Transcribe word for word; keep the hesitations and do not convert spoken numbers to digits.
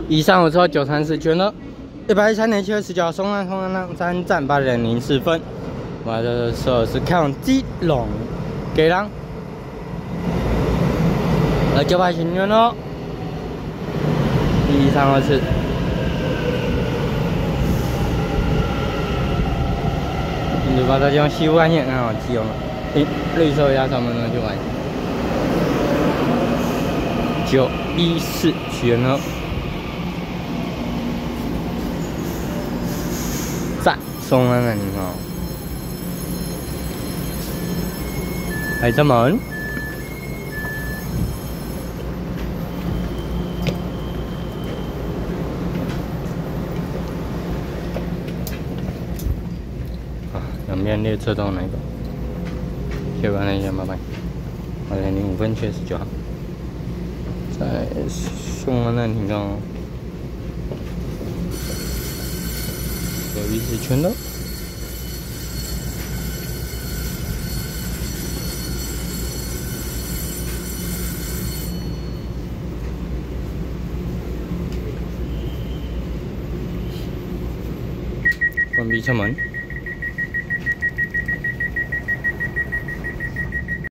以上我说九三四圈了，一百一三年七月十九号，松安松安浪三站八点零四分。我的时候是看基隆给人，呃九百七圈了，一三二四。 你把它用西部干线很好记用了，诶，绿色压上面呢就完。九一四选了，赞，松安了你看，来这门。 两边列车都有哪一个？谢谢观看，先拜拜。好的，零五分七月十九号，在松安那停上，有一次圈的。关闭车门。